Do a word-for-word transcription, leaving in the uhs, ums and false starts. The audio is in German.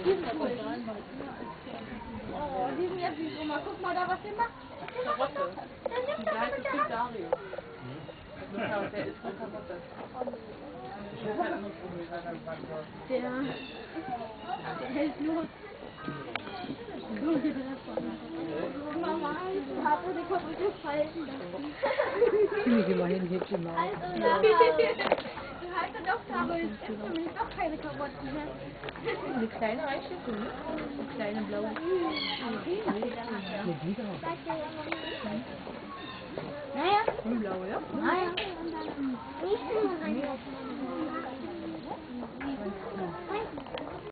Die sind cool. Oh, die sind jetzt süß. Oma, guck mal da, was der macht. Der macht noch. Der nimmt doch mit der Hand. Dario. Der ist eine Karotte. Der, der hält nur. Mama, Papa, die kommt so falten. Ziemlich immerhin hübsche Maus. Also, ja. Du hast doch aber jetzt ist für mich doch keine Karotten mehr. Eine kleine reicht jetzt, ne? Eine kleine blaue. Mit die drauf. Naja. Und blaue, ja? Naja. Und dann nicht immer rein.